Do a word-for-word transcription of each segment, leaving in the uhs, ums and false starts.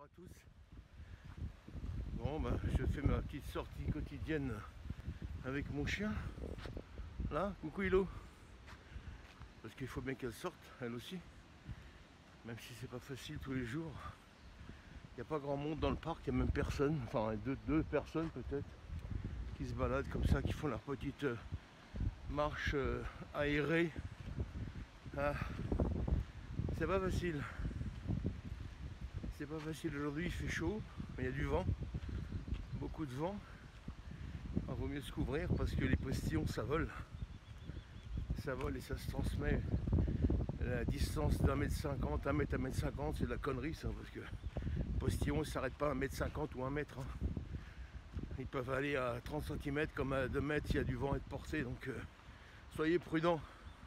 tous. Bon, bah, je fais ma petite sortie quotidienne avec mon chien. Là, coucou Hilo. Parce qu'il faut bien qu'elle sorte, elle aussi. Même si c'est pas facile tous les jours. Il n'y a pas grand monde dans le parc, il n'y a même personne. Enfin, deux, deux personnes peut-être qui se baladent comme ça, qui font leur petite euh, marche euh, aérée. Ah, c'est pas facile. C'est pas facile aujourd'hui, il fait chaud, mais il y a du vent, beaucoup de vent. Il vaut mieux se couvrir parce que les postillons ça vole. Ça vole et ça se transmet. La distance d'un mètre cinquante, un mètre à un mètre cinquante, c'est de la connerie ça, parce que les postillons ne s'arrêtent pas à un mètre cinquante ou un mètre. Hein. Ils peuvent aller à trente centimètres comme à deux mètres, il y a du vent et de portée, donc euh, soyez prudents.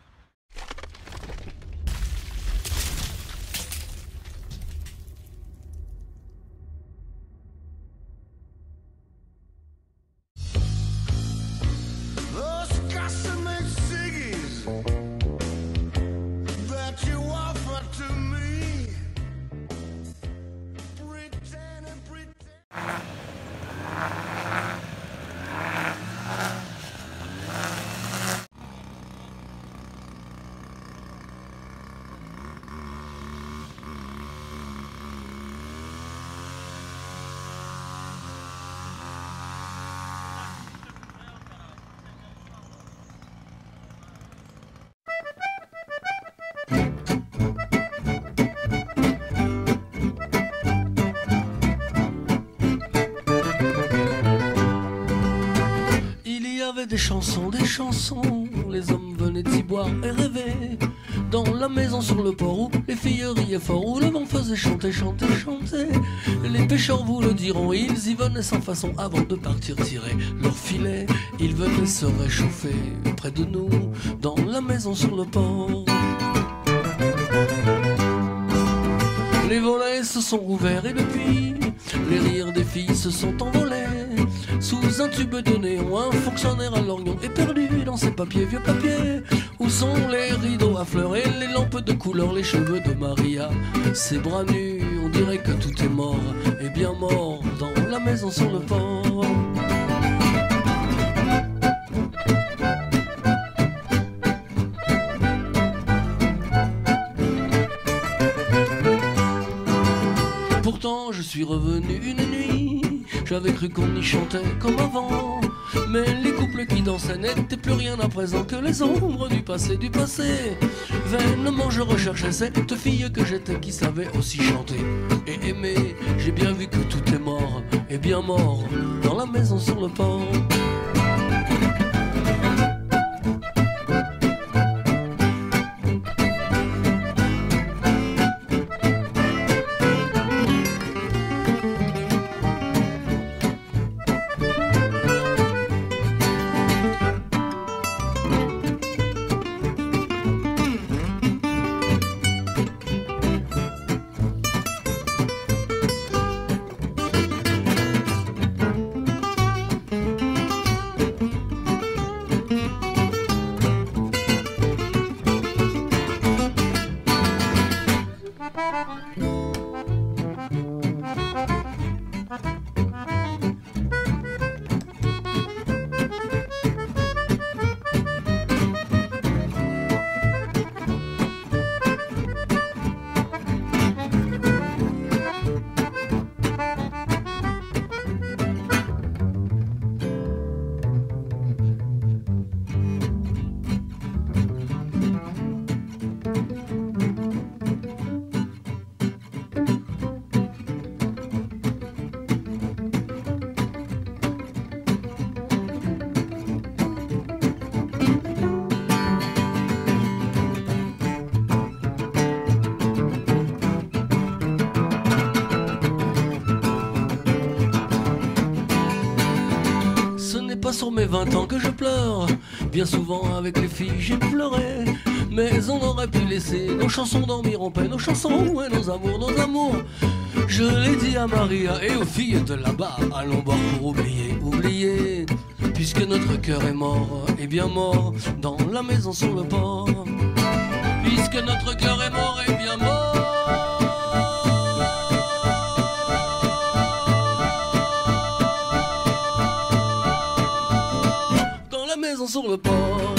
Des chansons, des chansons, les hommes venaient y boire et rêver. Dans la maison sur le port où les filles riaient fort, où le vent faisait chanter, chanter, chanter. Les pêcheurs vous le diront, ils y venaient sans façon avant de partir tirer leur filet. Ils venaient se réchauffer près de nous, dans la maison sur le port. Les volets se sont ouverts et depuis, les rires des filles se sont envolés. Sous un tube de néon, un fonctionnaire à lorgnon est perdu dans ses papiers, vieux papiers. Où sont les rideaux à fleurs et les lampes de couleur, les cheveux de Maria, ses bras nus, on dirait que tout est mort, et bien mort dans la maison sur le port. Pourtant je suis revenu une nuit, j'avais cru qu'on y chantait comme avant. Mais les couples qui dansaient n'étaient plus rien à présent que les ombres du passé, du passé. Vainement je recherchais cette fille que j'étais qui savait aussi chanter et aimer. J'ai bien vu que tout est mort, et bien mort, dans la maison sur le port. Sur mes vingt ans que je pleure, bien souvent avec les filles j'ai pleuré. Mais on aurait pu laisser nos chansons dormir en paix, nos chansons et nos amours, nos amours. Je l'ai dit à Maria et aux filles de là-bas, allons boire pour oublier, oublier. Puisque notre cœur est mort, et bien mort, dans la maison sur le port. Puisque notre cœur est mort, et bien mort. maison sur le port.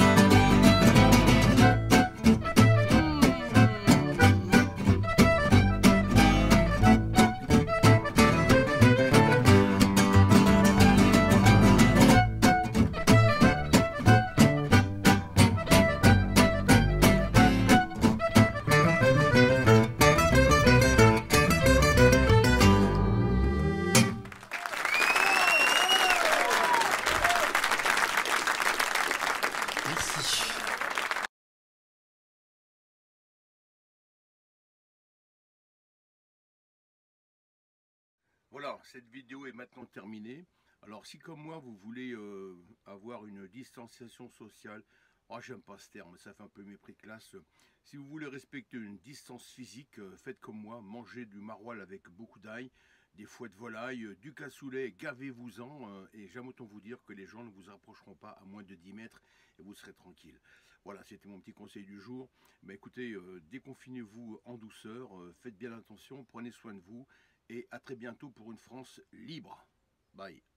Voilà, cette vidéo est maintenant terminée. Alors si comme moi vous voulez euh, avoir une distanciation sociale, oh, j'aime pas ce terme, ça fait un peu mépris de classe. Si vous voulez respecter une distance physique, euh, faites comme moi, mangez du maroilles avec beaucoup d'ail, des fouets de volaille, euh, du cassoulet, gavez-vous-en, euh, et j'aime autant vous dire que les gens ne vous approcheront pas à moins de dix mètres et vous serez tranquille. Voilà, c'était mon petit conseil du jour. Mais écoutez, euh, déconfinez-vous en douceur, euh, faites bien attention, prenez soin de vous, et à très bientôt pour une France libre. Bye.